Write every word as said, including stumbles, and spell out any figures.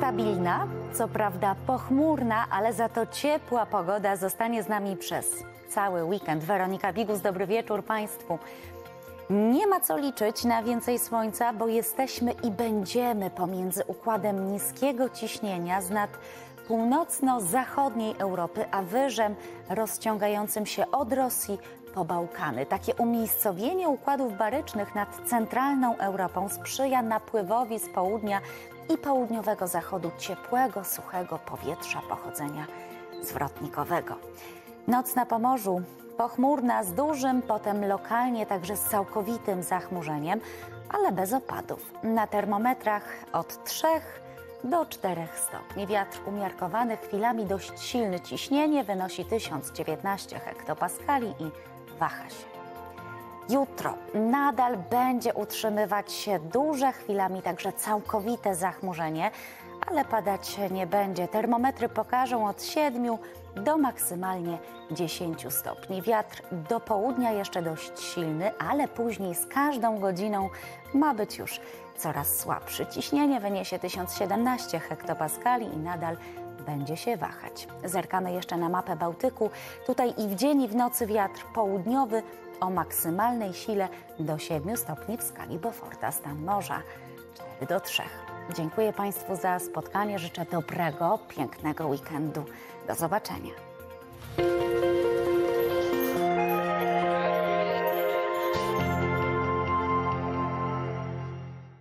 Stabilna, co prawda pochmurna, ale za to ciepła pogoda zostanie z nami przez cały weekend. Weronika Bigus, dobry wieczór Państwu. Nie ma co liczyć na więcej słońca, bo jesteśmy i będziemy pomiędzy układem niskiego ciśnienia z nad północno-zachodniej Europy, a wyżem rozciągającym się od Rosji po Bałkany. Takie umiejscowienie układów barycznych nad centralną Europą sprzyja napływowi z południa i południowego zachodu ciepłego, suchego powietrza pochodzenia zwrotnikowego. Noc na Pomorzu pochmurna z dużym, potem lokalnie także z całkowitym zachmurzeniem, ale bez opadów. Na termometrach od trzech do czterech stopni. Wiatr umiarkowany, chwilami dość silny. Ciśnienie wynosi tysiąc dziewiętnaście hektopaskali i waha się. Jutro nadal będzie utrzymywać się duże, chwilami także całkowite zachmurzenie, ale padać nie będzie. Termometry pokażą od siedmiu do maksymalnie dziesięciu stopni. Wiatr do południa jeszcze dość silny, ale później z każdą godziną ma być już coraz słabszy. Ciśnienie wyniesie tysiąc siedemnaście hektopaskali i nadal będzie się wahać. Zerkamy jeszcze na mapę Bałtyku. Tutaj i w dzień, i w nocy wiatr południowy o maksymalnej sile do siedmiu stopni w skali Beauforta. Stan morza cztery do trzech. Dziękuję Państwu za spotkanie. Życzę dobrego, pięknego weekendu. Do zobaczenia.